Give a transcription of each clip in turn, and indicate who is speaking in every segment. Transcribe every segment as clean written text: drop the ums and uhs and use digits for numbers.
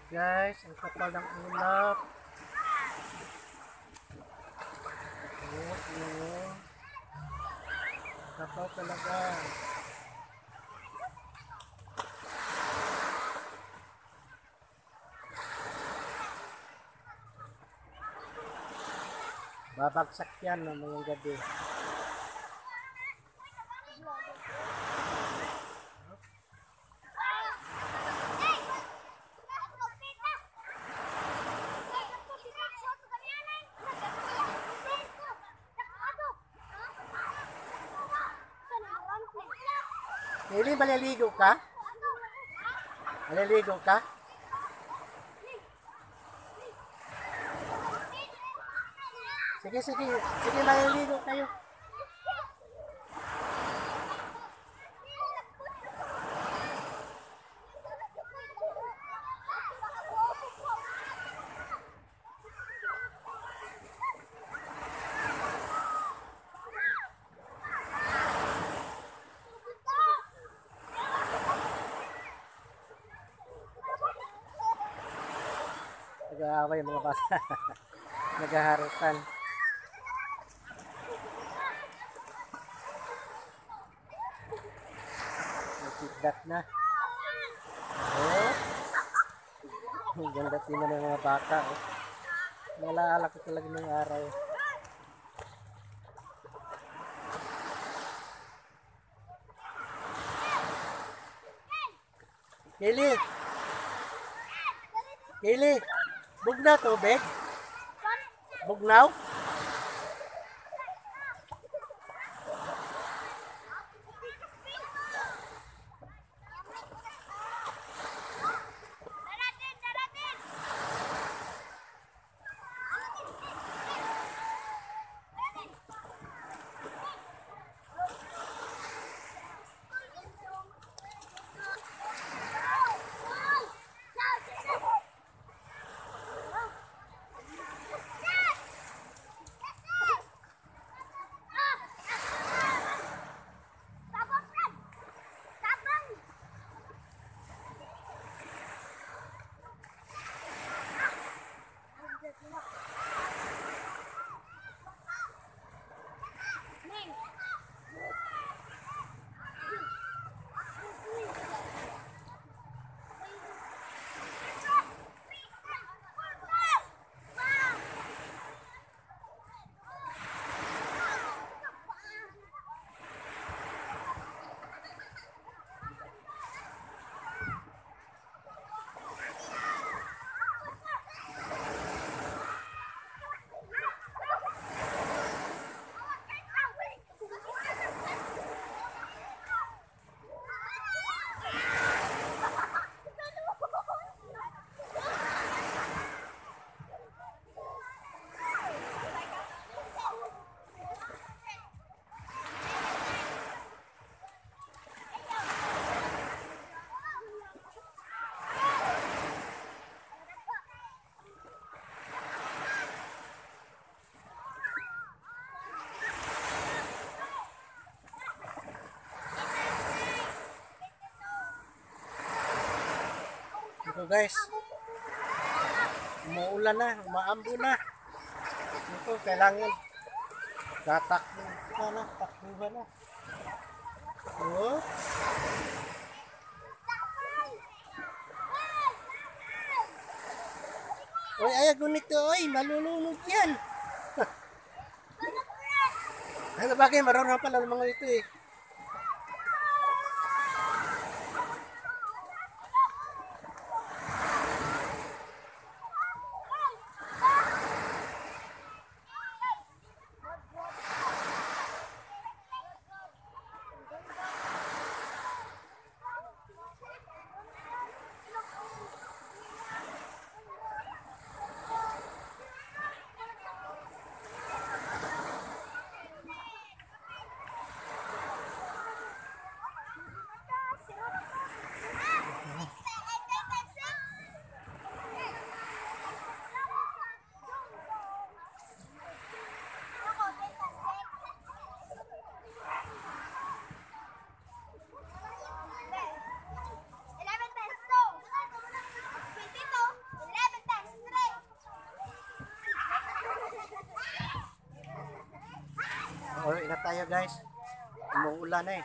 Speaker 1: Guys, ang kapal ng ulap. Oo. Kapal talaga. Babagsak yan mamayang gabi. Lili, maliligo ka? Maliligo ka? Sige, sige. Sige, maliligo kayo. Nag-aaway mga bata. Naghaharutan. Nagkidlat na. Oh. Ang ganda tingnan ng mga bata. Oh. Nalaala ko talaga ng araw. Kili! Kili! Bugnaw tubig? Bugnaw? Ito guys, umuulan na, umaambo na. Ito, kailangan tatakbo na, takbuhan na. Oh. Oy, ayaw nito, oy, malulunod yan. Ano bagay, marunong pala ng mga ito eh. tayo guys. Umuulan na eh.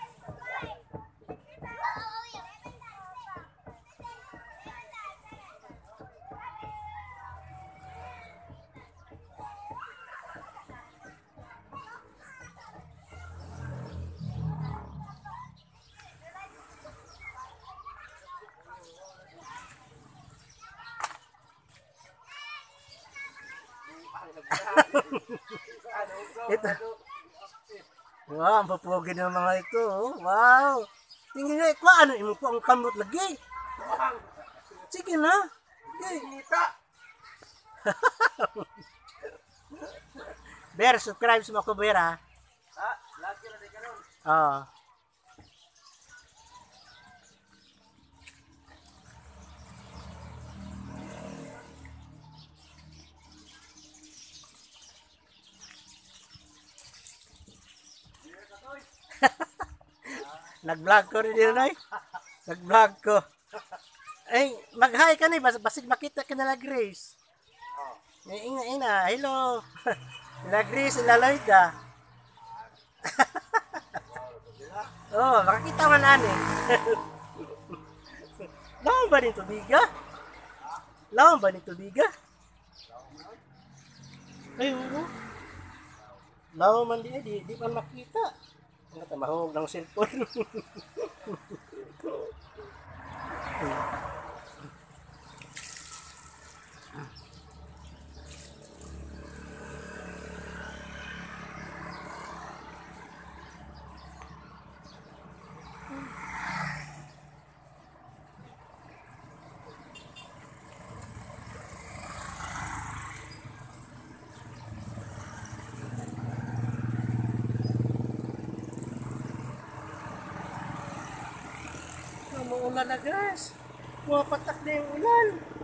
Speaker 1: Ito. Wow, ang papugi ng mga ito. Oh. Wow. Tingnan nyo, ano, imo ko ang kamot lagi. Sige na. Sige. Ber, subscribe sa mga ko, Ber, ha? Lagi na di ka nun. Oo. Nag-vlog ko rin yun, ay. Nag-vlog ko. Ay, mag-hi ka na, basig makita ka nila, Grace. Ina, hello. Nila Grace, nila Lloyda. Oh, makakita man ani. Lawan ba nito biga? Lawan ba nito biga? Ay, oo. Lawan man di pa makita. Ang tamahog ng cellphone. Umuulan na guys. Pumapatak na yung ulan.